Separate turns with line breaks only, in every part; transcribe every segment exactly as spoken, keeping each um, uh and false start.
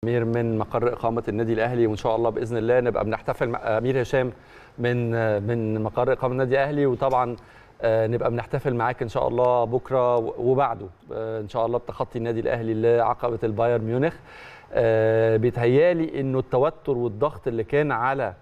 امير من مقر اقامه النادي الاهلي، وان شاء الله باذن الله نبقى بنحتفل مع امير هشام من من مقر اقامه النادي الاهلي، وطبعا نبقى بنحتفل معاك ان شاء الله بكره وبعده ان شاء الله بتخطي النادي الاهلي لعقبه البايرن ميونخ. بيتهيالي انه التوتر والضغط اللي كان على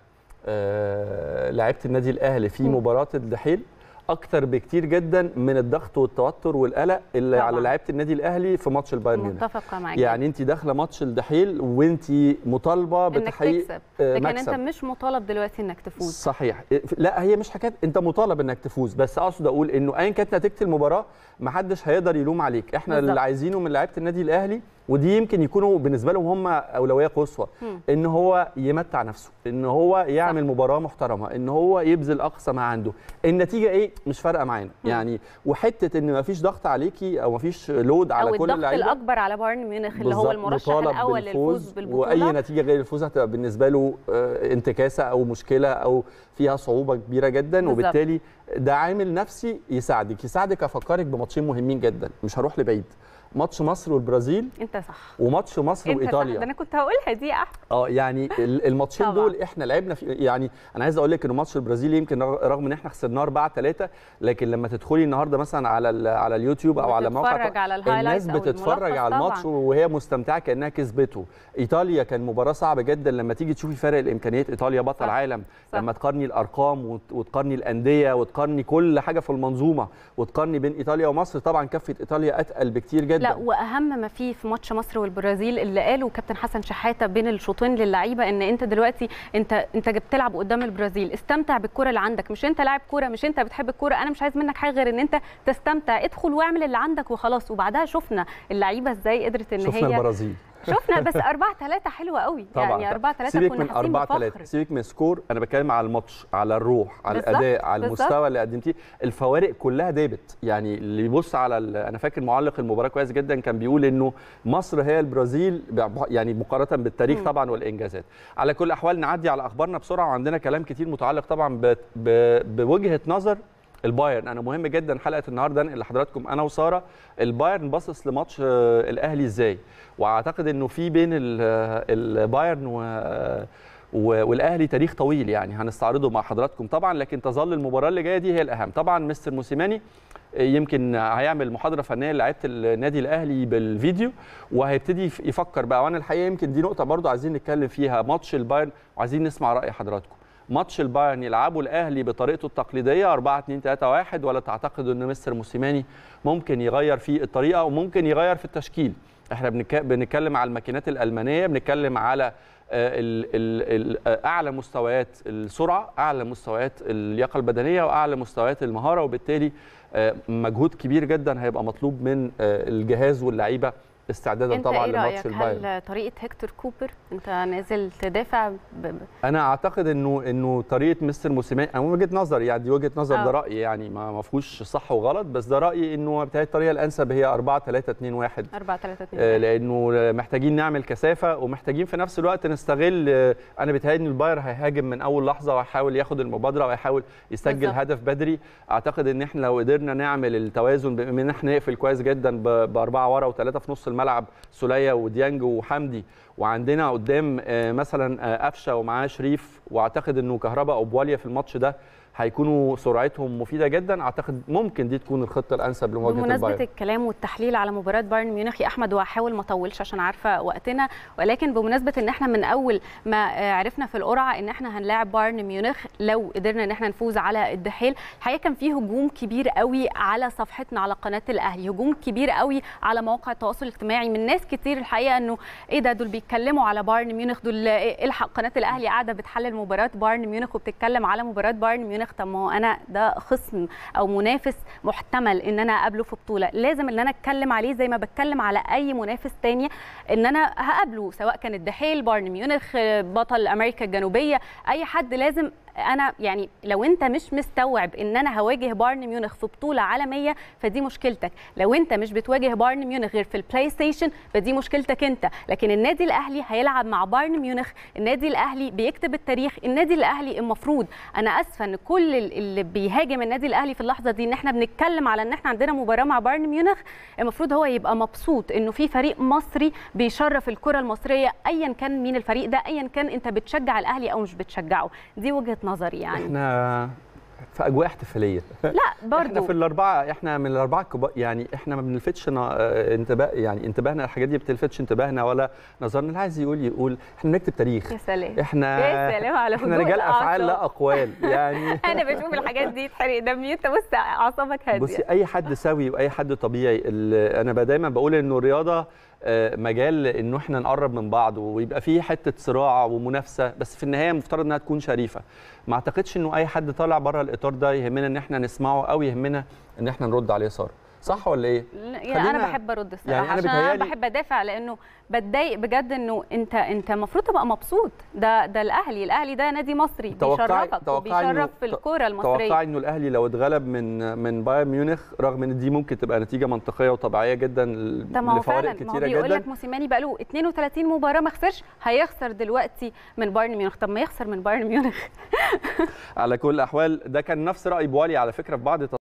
لاعيبه النادي الاهلي في مباراه الدحيل اكتر بكتير جدا من الضغط والتوتر والقلق اللي طبعا على لعيبه النادي الاهلي في ماتش البايرن ميونخ.
متفقه معاك.
يعني انت داخله ماتش الدحيل وانت مطالبه بتحقيق
مكسب، لكن مكسب. انت مش مطالب دلوقتي انك تفوز.
صحيح، لا هي مش حكايه انت مطالب انك تفوز، بس اقصد اقول انه ايا كانت نتيجه المباراه ما حدش هيقدر يلوم عليك. احنا بالزبط. اللي عايزينه من لعيبه النادي الاهلي، ودي يمكن يكونوا بالنسبه لهم هم اولويه قصوى، ان هو يمتع نفسه، ان هو يعمل صح. مباراه محترمه، ان هو يبذل اقصى ما عنده. النتيجه ايه مش فارقه معانا يعني، وحته ان ما فيش ضغط عليكي او ما فيش لود على كل اللعيبه،
او الضغط الاكبر على بايرن ميونخ اللي هو المرشح الاول للفوز بالبطوله،
واي نتيجه غير الفوز هتبقى بالنسبه له انتكاسه او مشكله او فيها صعوبه كبيره جدا. بالزبط. وبالتالي ده عامل نفسي يساعدك يساعدك افكرك بماتشين مهمين جدا، مش هروح لبعيد. ماتش مصر والبرازيل
انت صح،
وماتش مصر
انت
وايطاليا.
صح. ده انا كنت هقولها دي احمد.
اه يعني الماتشين دول احنا لعبنا في، يعني انا عايز اقول لك ان ماتش البرازيل يمكن رغم ان احنا خسرناه أربعة ثلاثة، لكن لما تدخلي النهارده مثلا على على اليوتيوب او على موقع
على
الناس بتتفرج على الماتش وهي مستمتعه كانها كسبته. ايطاليا كان مباراه صعبه جدا لما تيجي تشوفي فرق الامكانيات. ايطاليا بطل صح. عالم صح. لما تقارني الارقام وتقارني الانديه وتقارني كل حاجه في المنظومه وتقارني بين ايطاليا ومصر، طبعا كفه ايطاليا اتقل بكتير جدا.
لا واهم ما فيه في ماتش مصر والبرازيل اللي قاله كابتن حسن شحاته بين الشوطين للعيبه، ان انت دلوقتي انت انت بتلعب قدام البرازيل، استمتع بالكره اللي عندك، مش انت لاعب كوره، مش انت بتحب الكوره، انا مش عايز منك حاجه غير ان انت تستمتع، ادخل واعمل اللي عندك وخلاص. وبعدها شفنا اللعيبه ازاي قدرت ان
شفنا
هي
شفنا البرازيل
شفنا بس أربعة ثلاثة حلوه قوي يعني. أربعة ثلاثة كنا حاسين بفخر.
سيبك من السكور، انا بتكلم على الماتش، على الروح، على الاداء، على المستوى بالزبط. اللي قدمتيه. الفوارق كلها دابت يعني. اللي يبص على انا فاكر معلق المباراه كويس جدا كان بيقول انه مصر هي البرازيل يعني مقارنه بالتاريخ م. طبعا والانجازات. على كل الاحوال نعدي على اخبارنا بسرعه، وعندنا كلام كتير متعلق طبعا بوجهه نظر البايرن. انا مهم جدا حلقه النهارده انقل لحضراتكم انا وساره البايرن باصص لماتش الاهلي ازاي، واعتقد انه في بين البايرن والاهلي تاريخ طويل يعني هنستعرضه مع حضراتكم طبعا، لكن تظل المباراه اللي جايه دي هي الاهم. طبعا مستر موسيماني يمكن هيعمل محاضره فنيه لعيبه النادي الاهلي بالفيديو، وهيبتدي يفكر بقى. وانا الحقيقه يمكن دي نقطه برضو عايزين نتكلم فيها، ماتش البايرن، وعايزين نسمع راي حضراتكم. ماتش البايرن يلعبوا الاهلي بطريقته التقليديه أربعة اثنين ثلاثة واحد، ولا تعتقدوا ان مستر موسيماني ممكن يغير في الطريقه وممكن يغير في التشكيل؟ احنا بنتكلم على الماكينات الالمانيه، بنتكلم على ال ال ال اعلى مستويات السرعه، اعلى مستويات اللياقه البدنيه، واعلى مستويات المهاره، وبالتالي مجهود كبير جدا هيبقى مطلوب من الجهاز واللعيبه استعدادا طبعا
إيه
لماتش البايرن.
هل طريقه هيكتور كوبر انت نازل تدافع ب...
انا اعتقد انه انه طريقه مستر موسيماني، انا وجهه نظري يعني، دي وجهه نظر، ده رايي يعني، ما ما فيهوش صح وغلط، بس ده رايي انه بتاعي الطريقه الانسب هي أربعة ثلاثة اثنين واحد.
أربعة ثلاثة اثنين واحد،
لانه محتاجين نعمل كثافه، ومحتاجين في نفس الوقت نستغل. انا بيتهيألي ان البايرن هيهاجم من اول لحظه وهيحاول ياخد المبادره وهيحاول يسجل بالزبط. هدف بدري. اعتقد ان احنا لو قدرنا نعمل التوازن بان احنا نقفل كويس جدا باربعه ورا وثلاثه في نص الملعب، سولية وديانج وحمدي، وعندنا قدام مثلا قفشه ومعاه شريف، واعتقد انه كهربا او بواليا في الماتش ده هيكونوا سرعتهم مفيده جدا. اعتقد ممكن دي تكون الخطه الانسب لمواجهه البايرن.
بمناسبه الكلام والتحليل على مباراه بايرن ميونخ يا احمد، وهحاول ما اطولش عشان عارفه وقتنا، ولكن بمناسبه ان احنا من اول ما عرفنا في القرعه ان احنا هنلاعب بايرن ميونخ لو قدرنا ان احنا نفوز على الدحيل، الحقيقه كان فيه هجوم كبير قوي على صفحتنا على قناه الاهلي، هجوم كبير قوي على مواقع التواصل الاجتماعي من ناس كتير الحقيقه، انه ايه ده دول بيتكلموا على بايرن ميونخ، دول الحق قناه الاهلي قاعده بتحلل مباراه بايرن ميونخ وبتتكلم على مباراه بايرن ميونخ. طب ما هو انا ده خصم او منافس محتمل ان انا اقابله في بطوله، لازم ان انا اتكلم عليه زي ما بتكلم على اي منافس تاني ان انا هقابله، سواء كان الدحيل، بايرن ميونخ، بطل امريكا الجنوبيه، اي حد لازم انا يعني لو انت مش مستوعب ان انا هواجه بايرن ميونخ في بطوله عالميه فدي مشكلتك، لو انت مش بتواجه بايرن ميونخ غير في البلاي ستيشن فدي مشكلتك انت. لكن النادي الاهلي هيلعب مع بايرن ميونخ، النادي الاهلي بيكتب التاريخ، النادي الاهلي المفروض، انا اسفه ان كل اللي بيهاجم النادي الاهلي في اللحظه دي ان احنا بنتكلم على ان احنا عندنا مباراه مع بايرن ميونخ، المفروض هو يبقى مبسوط انه في فريق مصري بيشرف الكره المصريه ايا كان مين الفريق ده، ايا كان انت بتشجع الاهلي او مش بتشجعه. دي وجهه نظري يعني.
احنا في اجواء احتفاليه.
لا برضو
احنا في الاربعه، احنا من الاربعه الكبار يعني، احنا ما بنلفتش انتباه يعني انتباهنا الحاجات دي بتلفتش انتباهنا ولا نظرنا. اللي عايز يقول يقول، احنا بنكتب تاريخ.
يا سلام
احنا
يا سلام على
احنا رجال افعال لا اقوال يعني.
انا بشوف الحاجات دي تحرق دمي. انت بص اعصابك هاديه.
بصي اي حد سوي واي حد طبيعي، انا دايما بقول انه الرياضه مجال انه احنا نقرب من بعض ويبقى فيه حته صراع ومنافسه، بس في النهايه مفترض انها تكون شريفه. ما اعتقدش انه اي حد طالع بره الاطار ده يهمنا ان احنا نسمعه او يهمنا ان احنا نرد عليه. صار صح ولا ايه؟
يعني انا بحب ارد الصراحه، يعني أنا عشان انا بحب ادافع، لانه بتضايق بجد انه انت انت المفروض تبقى مبسوط. ده ده الاهلي، الاهلي ده نادي مصري بيشرفك وبيشرف في الكوره المصريه.
توقعي انه الاهلي لو اتغلب من من بايرن ميونخ، رغم ان دي ممكن تبقى نتيجه منطقيه وطبيعيه جدا لفوارق كتيره جدا.
بيقول لك موسيماني بقى له اثنين وثلاثين مباراه ما خسرش، هيخسر دلوقتي من بايرن ميونخ. طب ما يخسر من بايرن ميونخ.
على كل الاحوال ده كان نفس راي بوالي على فكره في بعض